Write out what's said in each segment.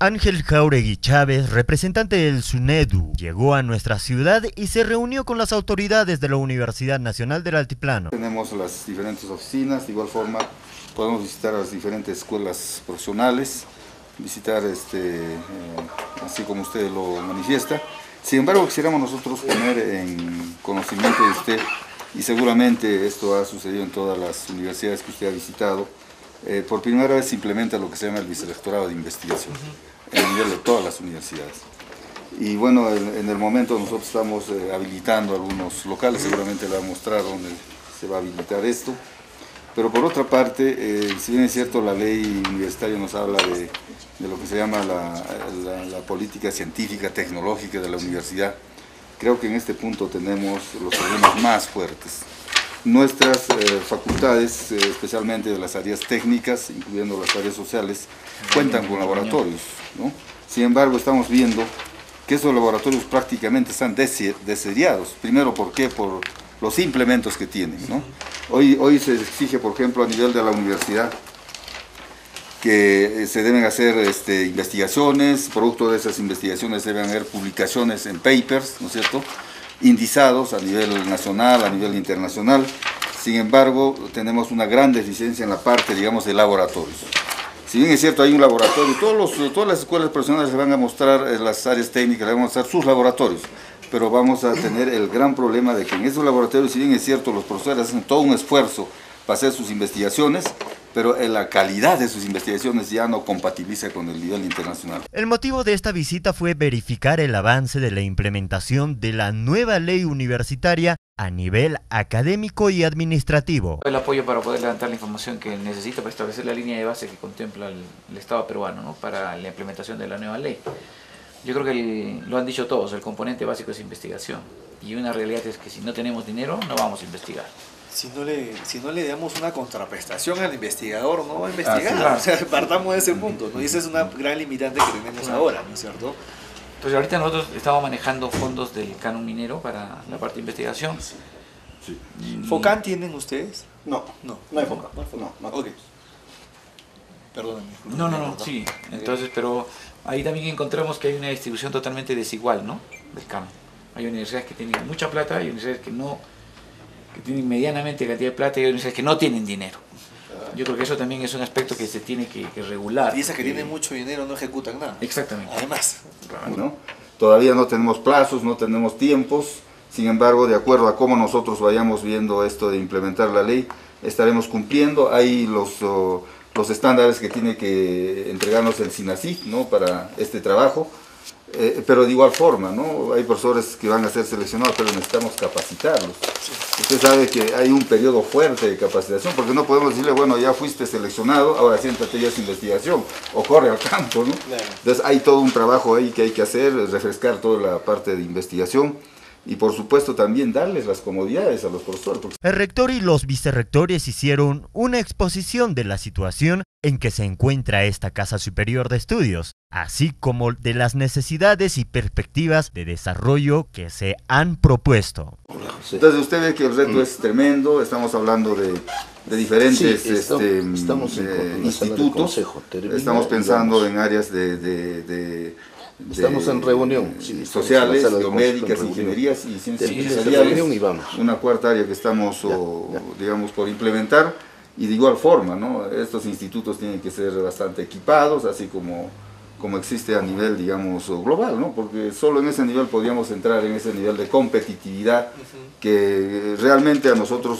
Ángel Jáuregui Chávez, representante del SUNEDU, llegó a nuestra ciudad y se reunió con las autoridades de la Universidad Nacional del Altiplano. Tenemos las diferentes oficinas, de igual forma podemos visitar las diferentes escuelas profesionales, visitar así como usted lo manifiesta. Sin embargo, quisiéramos nosotros poner en conocimiento de usted, y seguramente esto ha sucedido en todas las universidades que usted ha visitado, por primera vez se implementa lo que se llama el vicerrectorado de investigación, a nivel de todas las universidades. Y bueno, en el momento nosotros estamos habilitando algunos locales, seguramente le va a mostrar dónde se va a habilitar esto. Pero por otra parte, si bien es cierto, la ley universitaria nos habla de lo que se llama la política científica, tecnológica de la universidad, creo que en este punto tenemos los problemas más fuertes. Nuestras facultades, especialmente de las áreas técnicas, incluyendo las áreas sociales, cuentan con laboratorios, ¿no? Sin embargo, estamos viendo que esos laboratorios prácticamente están deseriados. Primero, ¿por qué? Por los implementos que tienen, ¿no? Hoy se exige, por ejemplo, a nivel de la universidad, que se deben hacer investigaciones, producto de esas investigaciones deben haber publicaciones en papers, ¿no es cierto?, indizados a nivel nacional, a nivel internacional. Sin embargo, tenemos una gran deficiencia en la parte, digamos, de laboratorios. Si bien es cierto, hay un laboratorio, todas las escuelas profesionales le van a mostrar, las áreas técnicas le van a mostrar sus laboratorios, pero vamos a tener el gran problema de que en esos laboratorios, si bien es cierto, los profesores hacen todo un esfuerzo para hacer sus investigaciones, pero la calidad de sus investigaciones ya no compatibiliza con el nivel internacional. El motivo de esta visita fue verificar el avance de la implementación de la nueva ley universitaria a nivel académico y administrativo. El apoyo para poder levantar la información que necesita para establecer la línea de base que contempla el Estado peruano, ¿no?, para la implementación de la nueva ley. Yo creo que lo han dicho todos, el componente básico es investigación. Y una realidad es que si no tenemos dinero, no vamos a investigar. Si no le damos una contraprestación al investigador, no va a investigar. Claro. O sea, partamos de ese punto, ¿no? Y esa es una gran limitante que tenemos ahora, ¿no es cierto? Entonces ahorita nosotros estamos manejando fondos del canon minero para la parte de investigación. Sí. ¿FOCAN tienen ustedes? No hay FOCAN. No. Ok. Perdóname. No, sí. Entonces, pero ahí también encontramos que hay una distribución totalmente desigual, ¿no?, del canon. Hay universidades que tienen mucha plata, hay universidades que tienen medianamente cantidad de plata y hay universidades que no tienen dinero. Yo creo que eso también es un aspecto que se tiene que regular. Y esas que tienen mucho dinero no ejecutan nada. Exactamente. Además. ¿No? Todavía no tenemos plazos, no tenemos tiempos, sin embargo, de acuerdo a cómo nosotros vayamos viendo esto de implementar la ley, estaremos cumpliendo. Hay los estándares que tiene que entregarnos el SINACIF, ¿no?, para este trabajo. Pero de igual forma, ¿no?, hay profesores que van a ser seleccionados, pero necesitamos capacitarlos. Usted sabe que hay un periodo fuerte de capacitación, porque no podemos decirle, bueno, ya fuiste seleccionado, ahora siéntate ya a su investigación, o corre al campo, ¿no? Claro. Entonces hay todo un trabajo ahí que hay que hacer, refrescar toda la parte de investigación, y por supuesto también darles las comodidades a los profesores. El rector y los vicerrectores hicieron una exposición de la situación en que se encuentra esta Casa Superior de Estudios, así como de las necesidades y perspectivas de desarrollo que se han propuesto. Entonces usted ve que el reto es tremendo, estamos hablando de diferentes institutos, estamos pensando en áreas estamos en reunión, sociales, biomédicas, ingenierías y ciencias empresariales, una cuarta área que estamos, digamos, por implementar, y de igual forma, ¿no?, estos institutos tienen que ser bastante equipados, así como existe a nivel, digamos, global, ¿no?, porque solo en ese nivel podríamos entrar en ese nivel de competitividad que realmente a nosotros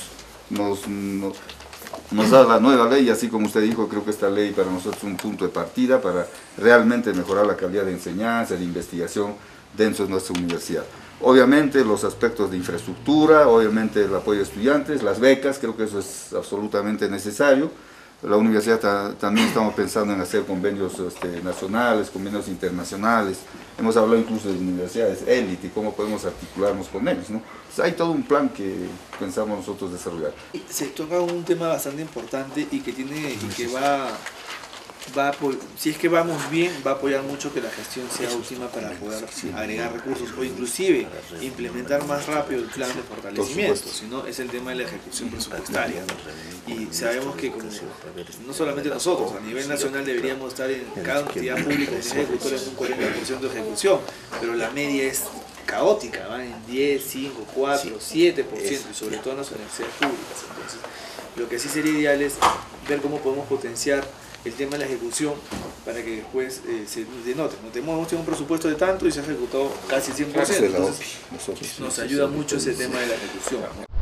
nos da la nueva ley. Así como usted dijo, creo que esta ley para nosotros es un punto de partida para realmente mejorar la calidad de enseñanza, de investigación dentro de nuestra universidad. Obviamente los aspectos de infraestructura, obviamente el apoyo a estudiantes, las becas, creo que eso es absolutamente necesario. La universidad también estamos pensando en hacer convenios nacionales, convenios internacionales. Hemos hablado incluso de universidades élite, cómo podemos articularnos con ellos, ¿no? Entonces, hay todo un plan que pensamos nosotros desarrollar. Se toca un tema bastante importante y que va si es que vamos bien, va a apoyar mucho que la gestión sea óptima para poder agregar recursos o inclusive implementar más rápido el plan de fortalecimiento, sino es el tema de la ejecución presupuestaria. Y sabemos que no solamente nosotros, a nivel nacional deberíamos estar en cada entidad pública de ejecutores en un 40% de ejecución, pero la media es caótica, van en 10, 5, 4, 7%, y sobre todo en las universidades públicas. Entonces, lo que sí sería ideal es ver cómo podemos potenciar el tema de la ejecución para que después se denote. Hemos tenido un presupuesto de tanto y se ha ejecutado casi 100%, entonces nos ayuda mucho ese tema de la ejecución.